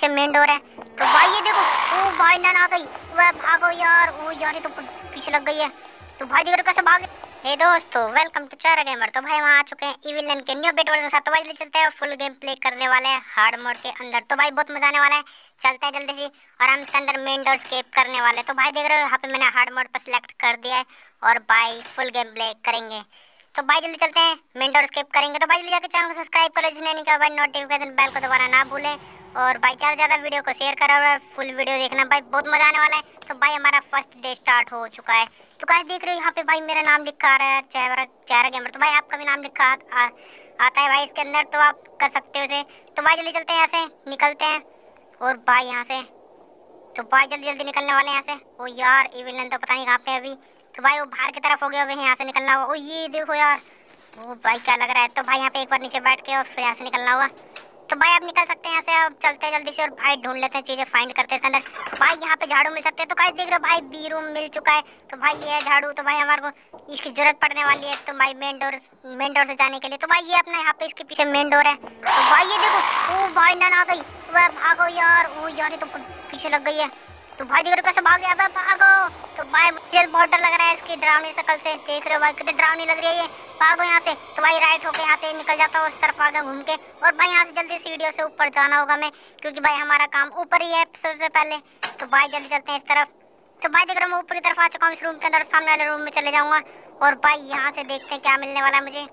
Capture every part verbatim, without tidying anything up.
पीछे main door है। तो भाई ये देखो, ओ भाई नन आ गई। वह भागो यार, ओ यार ये तो पीछे लग गई है। तो भाई देखो कैसे भाग। हे दोस्तों, वेलकम टू चारा गेमर। तो भाई वहाँ आ चुके हैं इविल नन के न्यू बेट वर्जन के साथ। तो भाई चलते हैं, फुल गेम प्ले करने वाले हैं हार्ड मोड के अंदर। तो भाई बहुत मजा आने वाला है, चलते हैं जल्दी से। और हम इसके अंदर मेन डोर एस्केप करने वाले हैं। तो भाई देख रहे हो यहाँ पे मैंने हार्ड मोड पर सिलेक्ट कर दिया है और भाई फुल गेम प्ले करेंगे। तो भाई जल्दी चलते हैं, मेन डोर एस्केप करेंगे। तो भाई जल्दी जाकर चैनल को सब्सक्राइब करो जिसने नहीं किया। भाई नोटिफिकेशन बेल को दबाना ना भूलें और भाई ज़्यादा ज़्यादा वीडियो को शेयर करो और फुल वीडियो देखना। भाई बहुत मजा आने वाला है। तो भाई हमारा फर्स्ट डे स्टार्ट हो चुका है। तो गाइस देख रहे हो यहाँ पे भाई मेरा नाम लिखा आ रहा है चारा चारा गेमर। तो भाई आपका भी नाम लिखा आ, आ, आता है भाई इसके अंदर, तो आप कर सकते हो उसे। तो भाई जल्दी चलते हैं, यहाँ से निकलते हैं और भाई यहाँ से। तो भाई जल्दी जल्दी निकलने वाले हैं यहाँ से। ओ यार इविल नन तो पता नहीं कहाँ पे है अभी। तो भाई वो बाहर की तरफ हो गया, अभी यहाँ से निकलना होगा। ओ ये देखो यार, ओ भाई क्या लग रहा है। तो भाई यहाँ पे एक बार नीचे बैठ के और फिर यहाँ से निकलना होगा। तो भाई आप निकल सकते हैं यहाँ से। अब चलते हैं जल्दी से और भाई ढूंढ लेते हैं चीजें, फाइंड करते हैं इसके अंदर। भाई यहाँ पे झाड़ू मिल सकते हैं। तो गाइस देख रहे हो भाई बी रूम मिल चुका है। तो भाई ये है झाड़ू। तो भाई हमारे को इसकी जरूरत पड़ने वाली है। तो भाई मेन डोर मेन डोर से जाने के लिए। तो भाई ये अपना यहाँ पे इसके पीछे मेन डोर है। तो भाई ये देखो, ओ भाई नन आ गई। वह भागो यार, ओ यार ये तो पीछे लग गई है। तो भाई देख रहे हो कैसे भाग रहा है, भागो। तो भाई मुझे बहुत डर लग रहा है इसकी डरावनी शक्ल से। देख रहे हो भाई कितनी डरावनी लग रही है ये। भागो यहाँ से। तो भाई राइट होके यहाँ से निकल जाता हूँ, उस तरफ आगे घूम के। और भाई यहाँ से जल्दी सीढ़ियों से ऊपर जाना होगा मैं, क्योंकि भाई हमारा काम ऊपर ही है सबसे पहले। तो भाई जल्दी चलते हैं इस तरफ। तो भाई देख रहे हो मैं ऊपर की तरफ आ चुका हूँ इस रूम के अंदर। सामने वाले रूम में चले जाऊँगा और भाई यहाँ से देखते हैं क्या मिलने वाला है मुझे।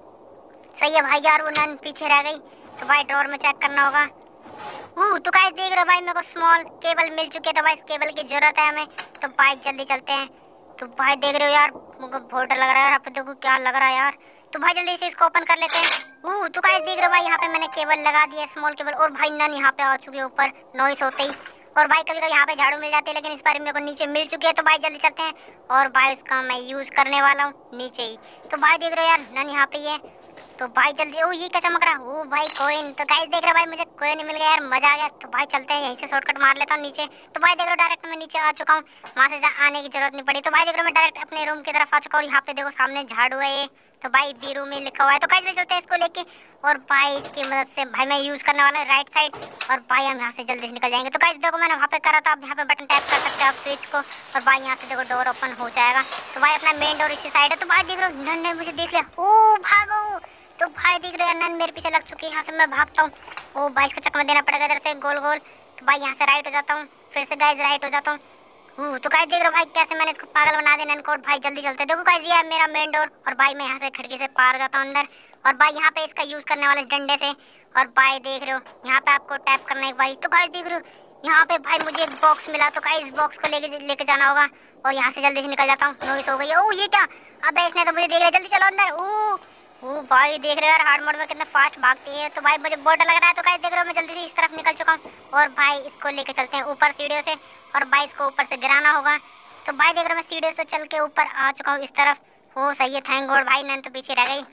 सही है भाई यार, वो नन पीछे रह गई। तो भाई ड्रॉर में चेक करना होगा। ओह तो गाइस देख रहे हो भाई मेरे को स्मॉल केबल मिल चुके हैं। तो भाई इस केबल की जरूरत है हमें। तो भाई जल्दी चलते हैं। तो भाई देख रहे हो यार, मुझे बहुत डर लग रहा है यहाँ पे। देखो क्या लग रहा है यार। तो भाई जल्दी से इसको ओपन कर लेते हैं। ओह तो गाइस देख रहे हो भाई यहाँ पे मैंने केबल लगा दिया, स्मॉल केबल। और भाई नन यहाँ पे आ चुके हैं ऊपर नॉइस होते ही। और भाई कभी कभी यहाँ पे झाड़ू मिल जाती है, लेकिन इस बार मेरे को नीचे मिल चुकी है। तो भाई जल्दी चलते हैं और भाई उसका मैं यूज करने वाला हूँ नीचे ही। तो भाई देख रहे हो यार नन यहाँ पे ही है। तो भाई जल्दी, ओ ये क्या चमक रहा है। ओ भाई कोइन। तो गाइस देख रहे हो भाई मुझे कोइन मिल गया यार, मजा आ गया। तो भाई चलते हैं, यहीं से शॉर्टकट मार लेता हूँ नीचे। तो भाई देख रहे हो डायरेक्ट मैं नीचे आ चुका हूँ, वहाँ से आने की जरूरत नहीं पड़ी। तो भाई देख रहे हो मैं डायरेक्ट अपने रूम की तरफ आ चुका हूँ। यहाँ पे देखो सामने झाड़ू है ये। तो भाई बी रूम में लिखा हुआ है। तो गाइस चलते हैं इसको लेके और भाई इसकी मदद से भाई मैं यूज करने वाला है राइट साइड। और भाई हम यहाँ से जल्दी से निकल जाएंगे। तो गाइस देखो मैंने वहाँ पे करा था, अब यहाँ पे बटन टैप कर सकते हैं आप स्विच को और भाई यहाँ से देखो डोर ओपन हो जाएगा। तो भाई अपना मेन डोर इसी साइड है। तो भाई देख रहे हो नन ने मुझे देख लिया। ओ भागो। तो भाई देख रहे हैं नन मेरे पीछे लग चुकी है। यहाँ से मैं भागता हूँ। ओ भाई इसको चक्कर देना पड़ेगा इधर से गोल गोल। तो भाई यहाँ से राइट हो जाता हूँ, फिर से गाइस राइट हो जाता हूँ। तो गाइस देख रहे हो भाई कैसे मैंने इसको पागल बना दिया नन को। भाई जल्दी चलते। देखो गाइस ये है मेरा मेन डोर और भाई मैं यहाँ से खिड़की से पार जाता हूँ अंदर। और भाई यहाँ पे इसका यूज करने वाले डंडे से। और भाई देख रहे हो यहाँ पे आपको टैप करना एक बारी। तो गाइस देख रहे हो यहाँ पे भाई मुझे एक बॉक्स मिला। तो गाइस इस बॉक्स को लेके लेके जाना होगा और यहाँ से जल्दी से निकल जाता हूँ। नॉइस हो गई है। ओ ये क्या, अबे इसने तो मुझे देख लिया। जल्दी चलो अंदर। ओ ओ भाई देख रहे हो यार हार्ड मोड में कितना फास्ट भागती है। तो भाई मुझे बहुत डर लग रहा है। तो गाइस देख रहे हो मैं जल्दी से इस तरफ निकल चुका हूँ और भाई इसको लेके चलते हैं ऊपर सीढ़ियों से। और भाई इसको ऊपर से गिराना होगा। तो भाई देख रहे हो मैं सीढ़ियों से चल के ऊपर आ चुका हूँ इस तरफ। ओ सही है, थैंक गॉड। भाई नन तो पीछे रह गई।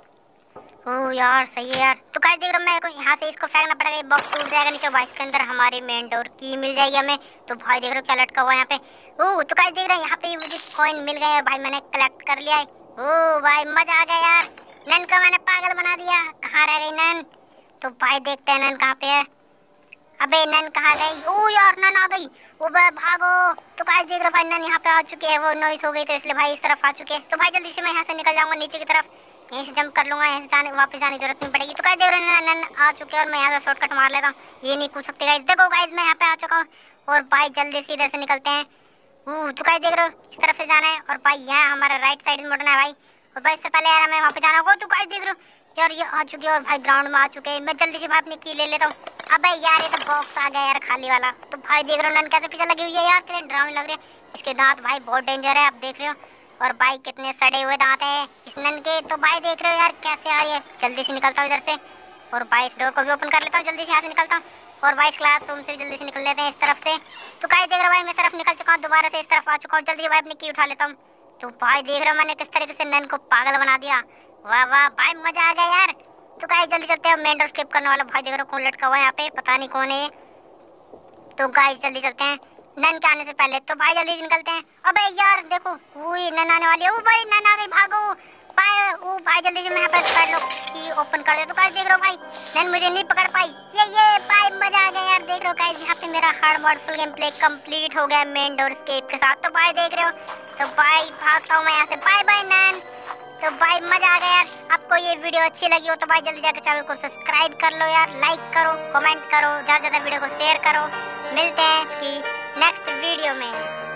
ओ यार सही है यार। तो गाइस देख रहे हो मेरे को यहाँ से इसको फेंकना पड़ेगा, ये बॉक्स टूट जाएगा नीचे। भाई इसके अंदर हमारे मेन डोर की मिल जाएगी हमें। तो भाई देख रहे हो क्या लटका हुआ है यहाँ पे। ओ तो गाइस देख रहे हो यहाँ पे मुझे कॉइन मिल गए और भाई मैंने कलेक्ट कर लिया है। ओ भाई मजा आ गया यार, नन को मैंने पागल बना दिया। कहाँ रह गई नन। तो भाई देखते हैं नन कहाँ पे है। अबे नन कहाँ गई। ओ यार नन आ गई। ओ भाई भागो। तो गाइस देख रहे हो भाई नन यहाँ पे आ चुके हैं, वो नॉइस हो गई तो इसलिए भाई इस तरफ आ चुके हैं। तो भाई जल्दी से मैं यहाँ से निकल जाऊंगा नीचे की तरफ, यहीं से जंप कर लूंगा, यहाँ से जाने वापस जाने की जरूरत नहीं पड़ेगी। तो गाइस देख रहे हो नन आ चुके हैं और मैं यहाँ से शॉर्टकट मार लेता हूँ, ये नहीं कूद सकते गाइस। देखो गाइस मैं यहाँ पे आ चुका हूँ और भाई जल्दी से इधर से निकलते हैं। तो गाइस देख रहे हो इस तरफ से जाना है और भाई यहाँ हमारा राइट साइड में मुड़ना है भाई। और भाई इससे पहले यार हमें वहाँ पे जाना होगा। तो गाइस देख रहे हो यार ये आ चुके हैं और भाई ग्राउंड में आ चुके हैं। मैं जल्दी से भाई अपनी की ले लेता हूँ। अबे यार ये तो बॉक्स आ गया यार खाली वाला। तो भाई देख रहे हो नन कैसे पीछे लगी हुई है यार, कितने डरावनी लग रहे हैं। इसके दांत भाई बहुत डेंजर है, आप देख रहे हो। और भाई कितने सड़े हुए दांत हैं इस नन के। तो भाई देख रहे हो यार कैसे आ रही है। जल्दी से निकलता हूँ इधर से और भाई इस डोर को भी ओपन कर लेता हूँ, जल्दी से यहाँ से निकलता हूँ। और भाई इस क्लासरूम से भी जल्दी से निकल लेते हैं इस तरफ से। तो गाइस देख रहे हो भाई मैं इस तरफ निकल चुका हूँ, दोबारा से इस तरफ आ चुका हूँ। जल्दी भाई अपनी की उठा लेता हूँ। तो भाई देख रहे हो मैंने किस तरीके से नन को पागल बना दिया। वाह वाह भाई मजा आ गया यार। तो गाइस जल्दी चलते हैं, मेन डोर स्किप करने वाला भाई देख रहे हो कौन लटका हुआ है यहाँ पे, पता नहीं कौन है। तो गाइस जल्दी चलते हैं नन के आने से पहले। तो भाई जल्दी निकलते हैं। अबे यार देखो वही नन आने वाली है। ओ भाई नन आ गई, भागो पाए। ओ भाई जल्दी से मैं यहाँ पर पैडलॉक की ओपन कर दे। तो गाइस देख रहे हो भाई नैन मुझे नहीं पकड़ पाई। ये ये भाई मजा आ गया यार। देख रहे हो गाइस यहाँ पे मेरा hard mode full game play complete हो गया मेन डोर एस्केप के साथ। तो भाई देख रहे हो, तो भाई भागता हूँ मैं यहाँ से। बाय बाय नैन। तो भाई मजा आ गया यार। आपको ये वीडियो अच्छी लगी हो तो भाई जल्दी जाकर चैनल को सब्सक्राइब कर लो यार, लाइक करो, कमेंट करो, ज़्यादा से ज़्यादा वीडियो को शेयर करो। मिलते हैं इसकी नेक्स्ट वीडियो में।